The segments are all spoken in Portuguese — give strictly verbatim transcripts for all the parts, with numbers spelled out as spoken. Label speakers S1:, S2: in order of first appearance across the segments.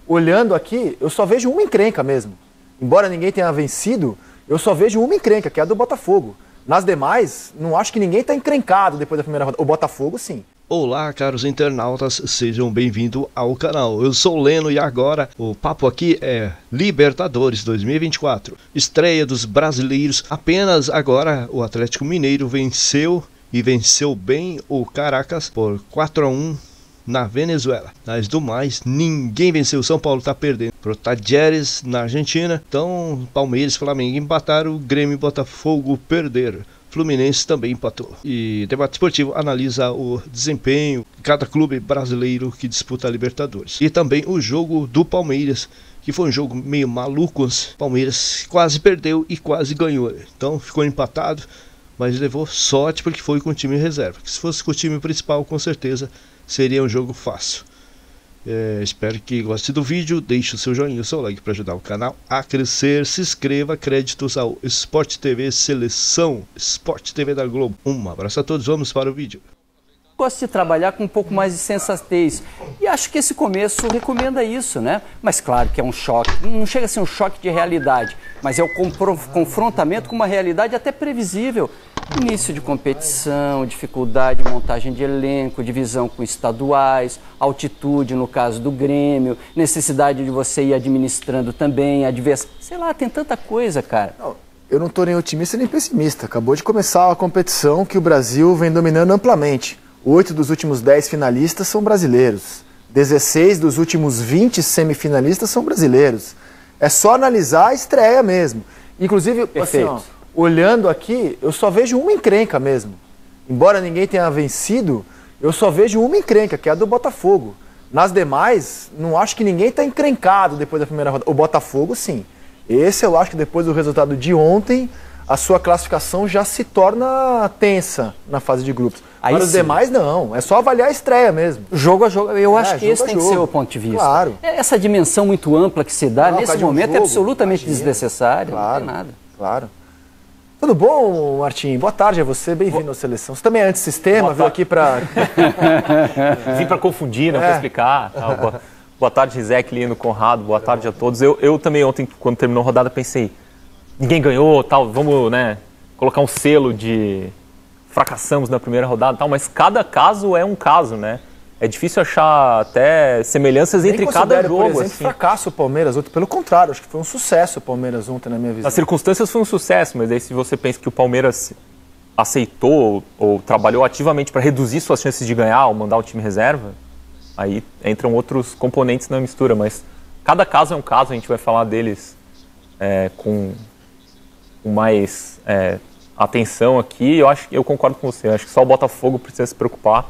S1: olhando aqui, eu só vejo uma encrenca mesmo. Embora ninguém tenha vencido, eu só vejo uma encrenca, que é a do Botafogo. Nas demais, não acho que ninguém está encrencado depois da primeira rodada. O Botafogo, sim.
S2: Olá, caros internautas, sejam bem-vindos ao canal. Eu sou o Leno e agora o papo aqui é Libertadores dois mil e vinte e quatro. Estreia dos brasileiros. Apenas agora o Atlético Mineiro venceu e venceu bem o Caracas por quatro a um na Venezuela. Mas do mais, ninguém venceu. São Paulo tá perdendo pro Talleres na Argentina. Então, Palmeiras e Flamengo empataram, Grêmio e Botafogo perderam. Fluminense também empatou. E Debate Esportivo analisa o desempenho de cada clube brasileiro que disputa a Libertadores. E também o jogo do Palmeiras, que foi um jogo meio maluco. Palmeiras quase perdeu e quase ganhou. Então ficou empatado, mas levou sorte porque foi com o time reserva. Se fosse com o time principal, com certeza seria um jogo fácil. É, espero que goste do vídeo, deixe o seu joinha, o seu like para ajudar o canal a crescer, se inscreva, créditos ao Sport T V Seleção, Sport T V da Globo. Um abraço a todos, vamos para o vídeo.
S3: Gosto de trabalhar com um pouco mais de sensatez e acho que esse começo recomenda isso, né? Mas claro que é um choque, não chega a ser um choque de realidade, mas é o confrontamento com uma realidade até previsível. Início de competição, dificuldade de montagem de elenco, divisão com estaduais, altitude no caso do Grêmio, necessidade de você ir administrando também, adversário, sei lá, tem tanta coisa, cara.
S1: Não, eu não estou nem otimista nem pessimista. Acabou de começar a competição que o Brasil vem dominando amplamente. Oito dos últimos dez finalistas são brasileiros. dezesseis dos últimos vinte semifinalistas são brasileiros. É só analisar a estreia mesmo. Inclusive, assim, ó, olhando aqui, eu só vejo uma encrenca mesmo. Embora ninguém tenha vencido, eu só vejo uma encrenca, que é a do Botafogo. Nas demais, não acho que ninguém está encrencado depois da primeira rodada. O Botafogo, sim. Esse eu acho que depois do resultado de ontem, a sua classificação já se torna tensa na fase de grupos. Aí os demais, não. É só avaliar a estreia mesmo.
S3: Jogo a jogo. Eu é, acho que esse tem
S1: jogo.
S3: que ser o ponto de vista.
S1: Claro.
S3: Essa dimensão muito ampla que se dá, não, nesse momento, um é absolutamente desnecessária.
S1: Claro,
S3: não tem nada.
S1: Claro. Tudo bom, Martim? Boa tarde a você, bem-vindo à Seleção. Você também é antissistema, veio aqui para...
S4: Vim para confundir, não é. para explicar. Ah, boa, boa tarde, Rizek, Lino, Conrado, boa tarde a todos. Eu, eu também ontem, quando terminou a rodada, pensei, ninguém ganhou, tal, vamos, né, colocar um selo de fracassamos na primeira rodada, tal, mas cada caso é um caso, né? É difícil achar até semelhanças entre cada jogo.
S1: Por exemplo,
S4: assim.
S1: fracasso o Palmeiras ontem. Pelo contrário, acho que foi um sucesso o Palmeiras ontem, na minha visão.
S4: As circunstâncias foi um sucesso, mas aí se você pensa que o Palmeiras aceitou ou, ou trabalhou ativamente para reduzir suas chances de ganhar ou mandar o time reserva, aí entram outros componentes na mistura. Mas cada caso é um caso, a gente vai falar deles é, com, com mais é, atenção aqui. Eu acho, eu concordo com você, eu acho que só o Botafogo precisa se preocupar.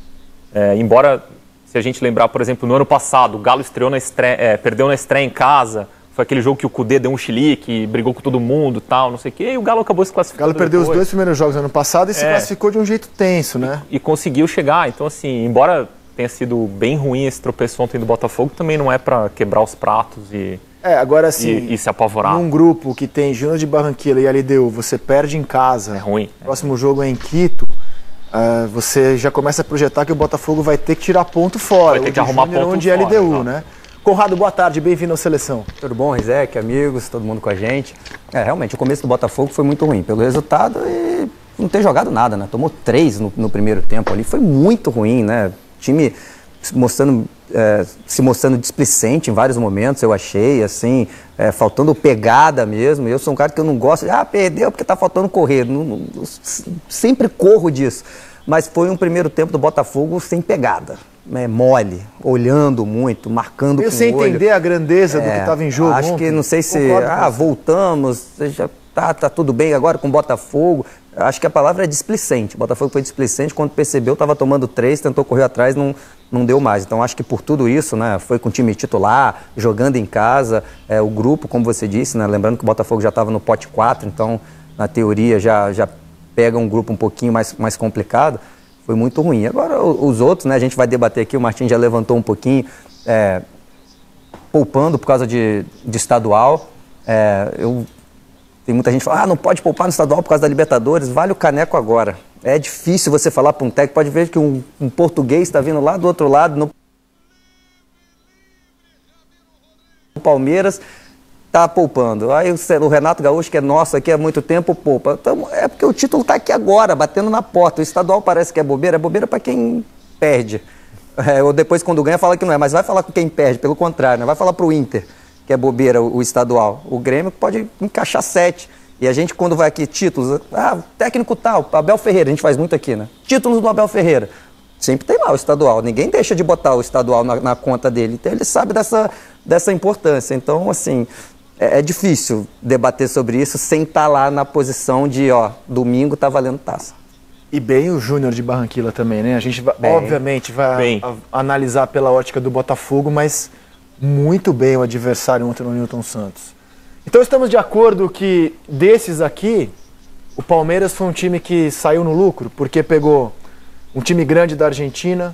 S4: É, embora, se a gente lembrar, por exemplo, no ano passado, o Galo estreou na estreia, é, perdeu na estreia em casa, foi aquele jogo que o Cudê deu um chilique, brigou com todo mundo, tal, não sei o quê, e o Galo acabou se classificando.
S1: O Galo perdeu
S4: depois.
S1: os dois primeiros jogos no ano passado e se é, classificou de um jeito tenso, né?
S4: E, e conseguiu chegar, então assim, embora tenha sido bem ruim esse tropeço ontem do Botafogo, também não é para quebrar os pratos e,
S1: é, agora, assim,
S4: e, e se apavorar.
S1: Num grupo que tem Júnior de Barranquilla e L D U, você perde em casa,
S4: é ruim.
S1: O próximo é. jogo é em Quito. Uh, você já começa a projetar que o Botafogo vai ter que tirar ponto fora.
S4: Vai ter que arrumar
S1: Júnior,
S4: ponto
S1: onde
S4: fora.
S1: L D U, não. né? Conrado, boa tarde, bem-vindo à Seleção.
S5: Tudo bom, Rizek, amigos, todo mundo com a gente. É, realmente, o começo do Botafogo foi muito ruim pelo resultado e não ter jogado nada, né? Tomou três no, no primeiro tempo ali, foi muito ruim, né? O time mostrando, é, se mostrando displicente em vários momentos, eu achei, assim, é, faltando pegada mesmo. Eu sou um cara que eu não gosto de, ah, perdeu porque tá faltando correr. Não, não, sempre corro disso. Mas foi um primeiro tempo do Botafogo sem pegada, né, mole, olhando muito, marcando
S1: eu
S5: com
S1: sem
S5: o olho.
S1: entender a grandeza é, do que estava em jogo
S5: Acho
S1: ontem.
S5: que, não sei se, ah, voltamos, já tá, tá tudo bem agora com o Botafogo. Acho que a palavra é displicente. O Botafogo foi displicente, quando percebeu, estava tomando três, tentou correr atrás, não, não deu mais. Então acho que por tudo isso, né, foi com o time titular, jogando em casa, é, o grupo, como você disse, né, lembrando que o Botafogo já estava no pote quatro, então na teoria já... já pega um grupo um pouquinho mais, mais complicado, foi muito ruim. Agora os outros, né, a gente vai debater aqui, o Martim já levantou um pouquinho, é, poupando por causa de, de estadual. É, eu, tem muita gente que fala, ah, não pode poupar no estadual por causa da Libertadores, vale o caneco agora. É difícil você falar para um técnico, pode ver que um, um português está vindo lá do outro lado, no O Palmeiras tá poupando. Aí o Renato Gaúcho, que é nosso aqui há muito tempo, poupa. Então, é porque o título tá aqui agora, batendo na porta. O estadual parece que é bobeira, é bobeira para quem perde. É, ou depois, quando ganha, fala que não é. Mas vai falar com quem perde, pelo contrário, né? Vai falar pro Inter, que é bobeira o, o estadual. O Grêmio pode encaixar sete. E a gente, quando vai aqui, títulos, ah, técnico tal, Abel Ferreira, a gente faz muito aqui, né? Títulos do Abel Ferreira. Sempre tem lá o estadual, ninguém deixa de botar o estadual na, na conta dele. Então ele sabe dessa, dessa importância. Então, assim, é, é difícil debater sobre isso sem estar lá na posição de, ó, domingo tá valendo taça.
S1: E bem o Júnior de Barranquilla também, né? A gente, vai, obviamente, vai a, a, analisar pela ótica do Botafogo, mas muito bem o adversário ontem no Newton Santos. Então estamos de acordo que desses aqui, o Palmeiras foi um time que saiu no lucro, porque pegou um time grande da Argentina,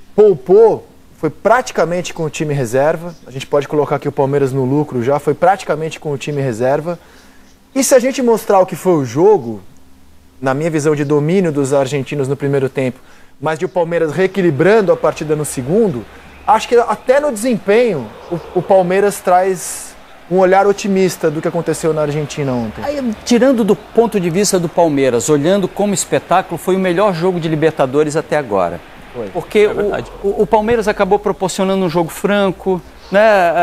S1: poupou, foi praticamente com o time reserva. A gente pode colocar aqui o Palmeiras no lucro já, foi praticamente com o time reserva. E se a gente mostrar o que foi o jogo, na minha visão de domínio dos argentinos no primeiro tempo, mas de o Palmeiras reequilibrando a partida no segundo, acho que até no desempenho o, o Palmeiras traz um olhar otimista do que aconteceu na Argentina ontem.
S3: Aí, tirando do ponto de vista do Palmeiras, olhando como espetáculo, foi o melhor jogo de Libertadores até agora. Foi. Porque é o, o, o Palmeiras acabou proporcionando um jogo franco, né?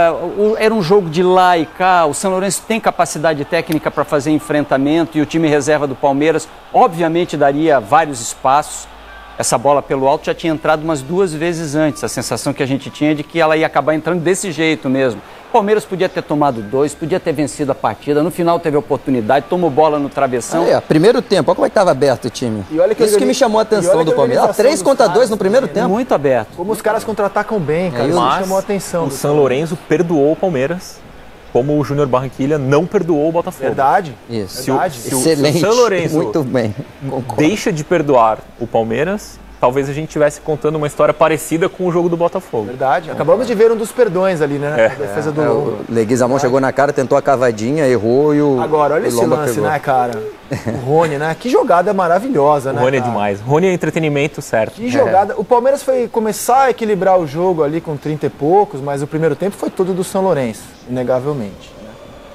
S3: Era um jogo de lá e cá. O São Lourenço tem capacidade técnica para fazer enfrentamento e o time reserva do Palmeiras obviamente daria vários espaços. Essa bola pelo alto já tinha entrado umas duas vezes antes. A sensação que a gente tinha é de que ela ia acabar entrando desse jeito mesmo. O Palmeiras podia ter tomado dois, podia ter vencido a partida. No final teve oportunidade, tomou bola no travessão.
S5: Ah, é, primeiro tempo, olha como é que estava aberto o time.
S1: E olha que
S5: Isso que me chamou a atenção do Palmeiras. Ah, três contra dois no primeiro tempo.
S3: Muito aberto.
S1: Como os caras contra-atacam bem, cara.
S4: É,
S1: Isso
S4: mas
S1: chamou a atenção.
S4: O São Lourenço perdoou o Palmeiras, como o Júnior Barranquilla não perdoou o Botafogo.
S1: Verdade.
S5: Isso.
S4: Se o,
S1: Verdade.
S4: se o,
S5: Excelente.
S4: se o São Lourenço
S5: Muito bem. Concordo.
S4: deixa de perdoar o Palmeiras, talvez a gente estivesse contando uma história parecida com o jogo do Botafogo.
S1: Verdade. Acabamos de ver um dos perdões ali, né?
S4: É.
S1: A defesa do
S5: É,
S1: Lomba.
S5: o Leguizamon chegou na cara, tentou a cavadinha, errou e o
S1: Agora, olha
S5: o
S1: esse
S5: Lomba
S1: lance,
S5: pegou.
S1: né, cara? O Rony, né? Que jogada maravilhosa,
S4: O
S1: né?
S4: Rony é
S1: cara?
S4: demais. Rony é entretenimento certo.
S1: Que jogada. O Palmeiras foi começar a equilibrar o jogo ali com trinta e poucos, mas o primeiro tempo foi todo do São Lourenço, inegavelmente. Né?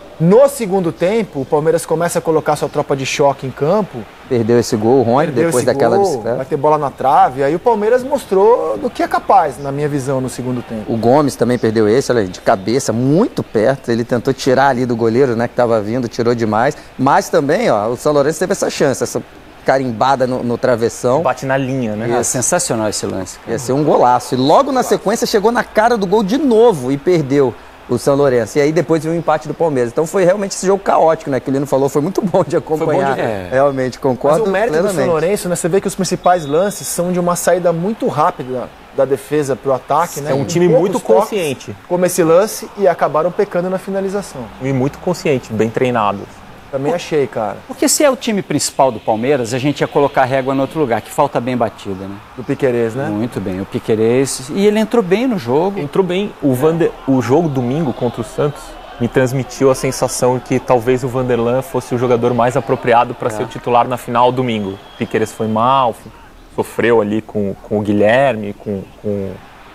S1: No segundo tempo, o Palmeiras começa a colocar sua tropa de choque em campo.
S5: Perdeu esse gol, o Rony,
S1: Perdeu
S5: depois
S1: esse
S5: daquela
S1: gol,
S5: bicicleta.
S1: vai ter bola na trave. Aí o Palmeiras mostrou do que é capaz, na minha visão, no segundo tempo.
S5: O Gomes também perdeu esse, olha, de cabeça, muito perto. Ele tentou tirar ali do goleiro, né, que estava vindo, tirou demais. Mas também, ó, o São Lourenço teve essa chance, essa carimbada no, no travessão.
S4: Bate na linha, né?
S3: É sensacional esse lance.
S5: Ia ser um golaço. E logo na sequência chegou na cara do gol de novo e perdeu o São Lourenço. E aí depois veio o empate do Palmeiras. Então foi realmente esse jogo caótico, né? Que o Lino falou, foi muito bom de acompanhar.
S3: Foi bom de ver.
S5: Realmente, concordo
S1: Mas o mérito
S5: plenamente.
S1: do São Lourenço, né? Você vê que os principais lances são de uma saída muito rápida da defesa para o ataque, né?
S4: É um
S1: Com
S4: time
S1: poucos
S4: muito
S1: toques,
S4: consciente.
S1: como esse lance, e acabaram pecando na finalização.
S4: E muito consciente, bem treinado.
S1: Também achei, cara.
S3: Porque se é o time principal do Palmeiras, a gente ia colocar a régua no outro lugar, que falta bem batida, né?
S1: Do Piquerez, né?
S3: Muito bem, o Piquerez. E ele entrou bem no jogo.
S4: Entrou bem. O, Vander, o jogo domingo contra o Santos me transmitiu a sensação de que talvez o Vanderlan fosse o jogador mais apropriado para
S3: É.
S4: ser o titular na final domingo. O Piquerez foi mal, sofreu ali com, com o Guilherme, com, com,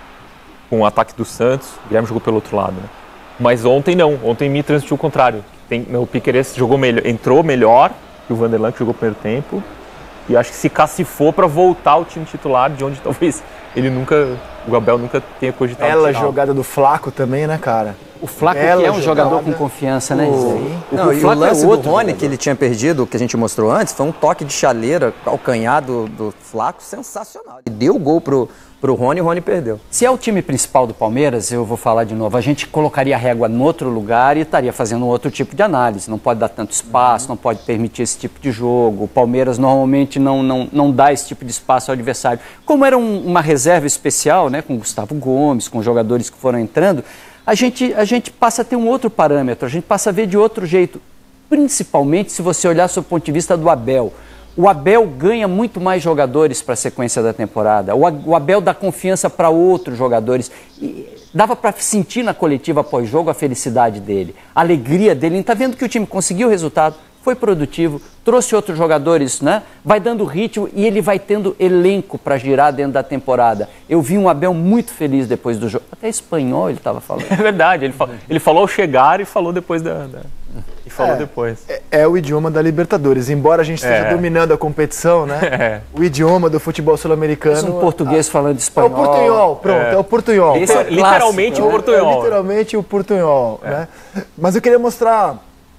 S4: com o ataque do Santos. O Guilherme jogou pelo outro lado, né? Mas ontem não, ontem me transmitiu o contrário. Tem, o Piquerez jogou melhor, entrou melhor que o Vanderlan, que jogou o primeiro tempo. E acho que se cacifou para voltar ao time titular, de onde talvez ele nunca, o Abel nunca tenha cogitado.
S1: Bela
S4: tirar.
S1: jogada do Flaco também, né, cara?
S3: O Flaco que
S1: Bela
S3: é um jogador
S1: jogada.
S3: com confiança, né,
S1: Pô.
S3: Gisele?
S5: Não, e o
S3: Flaco é
S5: lance do
S3: outro
S5: Rony,
S3: jogador.
S5: que ele tinha perdido, que a gente mostrou antes, foi um toque de chaleira, calcanhar do, do Flaco, sensacional. Ele deu o gol pro, pro Rony e o Rony perdeu.
S3: Se é o time principal do Palmeiras, eu vou falar de novo, a gente colocaria a régua no outro lugar e estaria fazendo um outro tipo de análise. Não pode dar tanto espaço, não pode permitir esse tipo de jogo. O Palmeiras normalmente não, não, não dá esse tipo de espaço ao adversário. Como era um, uma reserva especial, né, com Gustavo Gomes, com jogadores que foram entrando, a gente, a gente passa a ter um outro parâmetro, a gente passa a ver de outro jeito. Principalmente se você olhar sob o ponto de vista do Abel. O Abel ganha muito mais jogadores para a sequência da temporada. O Abel dá confiança para outros jogadores. E dava para sentir na coletiva pós-jogo a felicidade dele, a alegria dele. Ele está vendo que o time conseguiu o resultado, foi produtivo, trouxe outros jogadores, né? Vai dando ritmo e ele vai tendo elenco para girar dentro da temporada. Eu vi um Abel muito feliz depois do jogo. Até espanhol ele estava falando.
S4: É verdade, ele, fa ele falou ao chegar e falou depois da... da... E falou
S1: é,
S4: depois.
S1: É, é o idioma da Libertadores. Embora a gente esteja
S4: é.
S1: dominando a competição, né?
S4: É.
S1: O idioma do futebol sul-americano...
S3: Um português
S1: a,
S3: falando espanhol.
S1: É o portunhol, pronto, é, é o portunhol.
S3: Esse é
S4: literalmente
S3: clássico,
S4: o portunhol.
S1: É, é literalmente o portunhol, é. né? Mas eu queria mostrar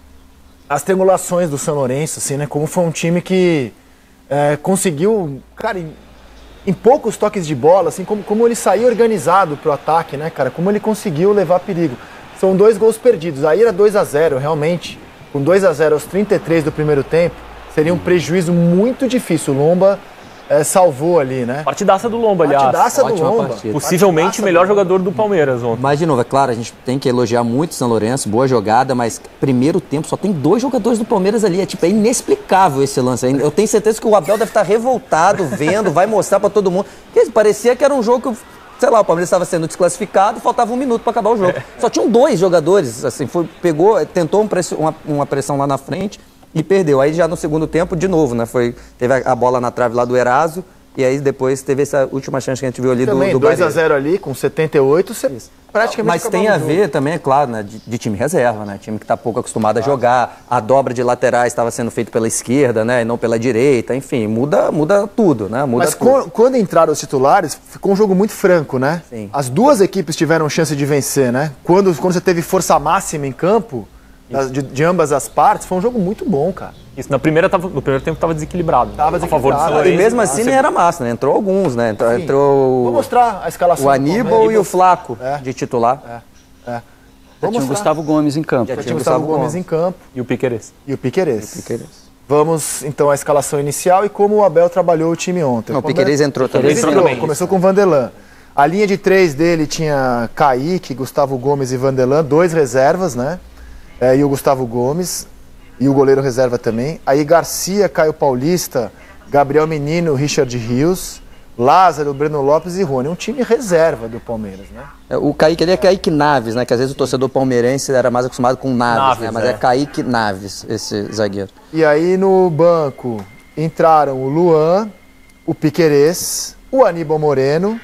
S1: as triangulações do São Lourenço, assim, né? Como foi um time que é, conseguiu, cara, em, em poucos toques de bola, assim, como, como ele saiu organizado pro ataque, né, cara? Como ele conseguiu levar perigo. São dois gols perdidos. Aí era dois a zero, realmente. Com dois a zero aos trinta e três do primeiro tempo, seria um prejuízo muito difícil. O Lomba é, salvou ali, né?
S4: Partidaça do Lomba, aliás.
S1: Partidaça do
S5: Ótima
S1: Lomba.
S5: partida.
S4: Possivelmente o melhor jogador do Palmeiras ontem.
S5: Mas, de novo, é claro, a gente tem que elogiar muito o São Lourenço, boa jogada, mas primeiro tempo só tem dois jogadores do Palmeiras ali. É, tipo, é inexplicável esse lance. Eu tenho certeza que o Abel deve estar revoltado, vendo, vai mostrar pra todo mundo. Porque parecia que era um jogo que, sei lá, o Palmeiras estava sendo desclassificado, faltava um minuto para acabar o jogo. É. Só tinham dois jogadores, assim, foi, pegou, tentou um pressão, uma, uma pressão lá na frente e perdeu. Aí já no segundo tempo, de novo, né? Foi, teve a, a bola na trave lá do Eraso. E aí depois teve essa última chance que a gente viu ali
S1: também,
S5: do, do
S1: dois a zero ali, com setenta e oito, você praticamente
S5: Mas tem a ver também, é claro, né, de, de time reserva, né? Time que está pouco acostumado a jogar. A dobra de laterais estava sendo feita pela esquerda, né? E não pela direita. Enfim, muda, muda tudo, né? Muda
S1: Mas
S5: tudo.
S1: Quando, quando entraram os titulares, ficou um jogo muito franco, né?
S5: Sim.
S1: As duas equipes tiveram chance de vencer, né? Quando, quando você teve força máxima em campo, de, de ambas as partes, foi um jogo muito bom, cara.
S4: Isso, na primeira tava, no primeiro tempo estava desequilibrado.
S1: Tava
S4: a favor do São
S1: desequilibrado.
S4: Lourenço.
S5: E mesmo assim nem era massa, né? Entrou alguns, né? Entrou,
S1: Sim.
S5: entrou
S1: Vou mostrar a escalação.
S5: o Aníbal e o Flaco
S1: É.
S5: de titular.
S1: É. É.
S3: Já
S1: Vou
S3: tinha o
S1: mostrar.
S3: Gustavo Gomes em campo.
S5: Já
S1: Já
S5: tinha
S1: tinha o
S5: Gustavo
S1: Gustavo Gomes
S5: Gomes
S1: em campo
S4: E o Piquerez.
S1: e o Piquerez.
S5: Piquerez.
S1: Vamos, então, à escalação inicial e como o Abel trabalhou o time ontem.
S5: Não, o
S1: Palmeiras-
S5: Piquerez entrou também.
S1: Piquerez entrou,
S4: também.
S1: começou com o Vanderlan. A linha de três dele tinha Kaique, Gustavo Gomes e Vanderlan, dois reservas, né? É, e o Gustavo Gomes, e o goleiro reserva também. Aí Garcia, Caio Paulista, Gabriel Menino, Richard Rios, Lázaro, Breno Lopes e Rony. Um time reserva do Palmeiras, né?
S5: É, o Kaique ali é Kaique Naves, né? Que às vezes o torcedor palmeirense era mais acostumado com Naves,
S4: Naves,
S5: né? Mas
S4: é.
S5: é Kaique Naves, esse zagueiro.
S1: E aí no banco entraram o Luan, o Piquerez, o Aníbal Moreno,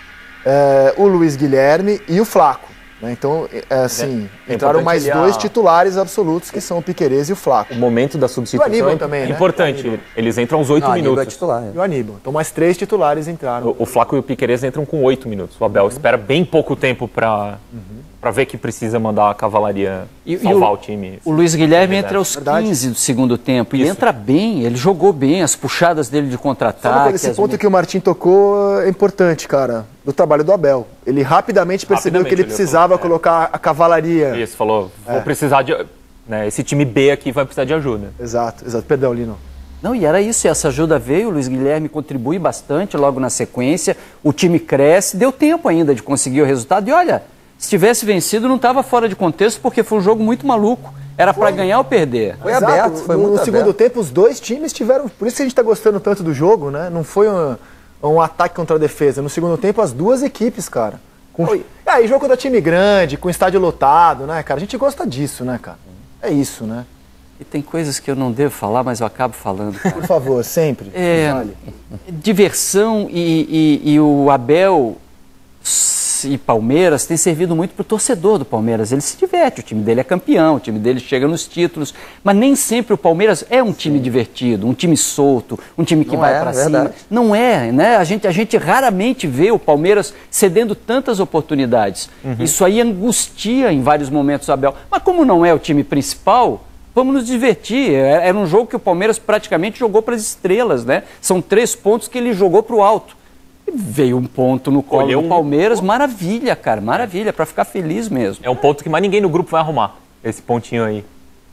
S1: é, o Luiz Guilherme e o Flaco. Né? Então, é, assim,
S4: É
S1: entraram
S4: importante
S1: mais
S4: olhar-
S1: dois titulares absolutos, que são o Piquerez e o Flaco.
S4: O momento da substituição
S1: Aníbal
S4: é
S1: também, né?
S4: importante. Eles entram aos oito
S5: Não, Aníbal é
S4: minutos.
S5: titular.
S1: E o Aníbal. Então, mais três titulares entraram.
S4: O, o Flaco e o Piquerez entram com oito minutos. O Abel espera bem pouco tempo para para ver que precisa mandar a cavalaria
S3: E- e
S4: salvar
S3: o-
S4: o, time.
S3: O Luiz Guilherme
S4: Verdade.
S3: entra aos
S1: Verdade.
S3: quinze do segundo tempo e
S4: Isso.
S3: entra bem, ele jogou bem, as puxadas dele de
S1: Sabe
S3: contra-ataque.
S1: esse
S3: as-
S1: ponto que o Martim tocou é importante, cara, do trabalho do Abel. Ele rapidamente percebeu
S4: Rapidamente
S1: que ele
S4: ele
S1: precisava
S4: falou, é.
S1: colocar a cavalaria.
S4: Isso, falou, vou precisar de... Né, esse time B aqui vai precisar de ajuda.
S1: Exato, exato. Perdão, Lino.
S3: Não, e era isso, e essa ajuda veio, o Luiz Guilherme contribui bastante logo na sequência, o time cresce, deu tempo ainda de conseguir o resultado, e olha, se tivesse vencido não estava fora de contexto, porque foi um jogo muito maluco, era para ganhar ou perder.
S5: Foi
S1: Exato.
S5: aberto, foi
S1: no,
S5: muito
S1: No segundo
S5: aberto.
S1: tempo, os dois times tiveram... Por isso que a gente está gostando tanto do jogo, né? Não foi um, um ataque contra a defesa. No segundo tempo, as duas equipes, cara. Com... É, aí, jogo contra time grande, com estádio lotado, né, cara? A gente gosta disso, né, cara? É isso, né?
S3: E tem coisas que eu não devo falar, mas eu acabo falando. cara.
S1: Por favor, sempre.
S3: É,
S1: Vale.
S3: diversão e, e- e o Abel e Palmeiras tem servido muito para o torcedor do Palmeiras. Ele se diverte, o time dele é campeão, o time dele chega nos títulos, mas nem sempre o Palmeiras é um time divertido, um time solto, um time que
S5: Não
S3: vai
S5: é,
S3: para
S5: é
S3: cima.
S5: verdade.
S3: Não é, né? A gente, a gente raramente vê o Palmeiras cedendo tantas oportunidades. Isso aí angustia em vários momentos o Abel. Mas como não é o time principal, vamos nos divertir. É- Era um jogo que o Palmeiras praticamente jogou para as estrelas, né? São três pontos que ele jogou para o alto. E veio um ponto no colo
S4: Colheu
S3: do
S4: um-
S3: Palmeiras, maravilha, cara, maravilha, para ficar feliz mesmo.
S4: É um ponto que mais ninguém no grupo vai arrumar, esse pontinho aí.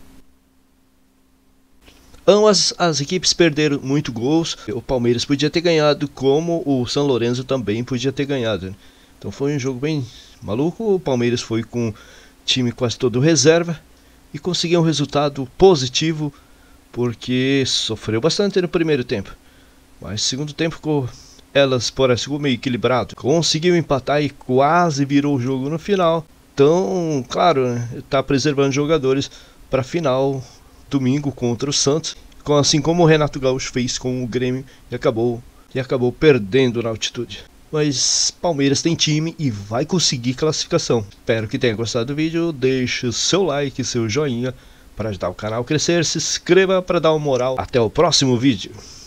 S2: Ambas as equipes perderam muito gols. O Palmeiras podia ter ganhado, como o São Lourenço também podia ter ganhado, né? Então foi um jogo bem maluco. O Palmeiras foi com time quase todo reserva e conseguiu um resultado positivo, porque sofreu bastante no primeiro tempo. Mas no segundo tempo ficou, elas parece ficou meio equilibrado. Conseguiu empatar e quase virou o jogo no final. Então, claro, né, tá preservando jogadores para a final domingo contra o Santos, assim como o Renato Gaúcho fez com o Grêmio e acabou, e acabou perdendo na altitude. Mas Palmeiras tem time e vai conseguir classificação. Espero que tenha gostado do vídeo, deixe o seu like, seu joinha para ajudar o canal a crescer, se inscreva para dar uma moral. Até o próximo vídeo.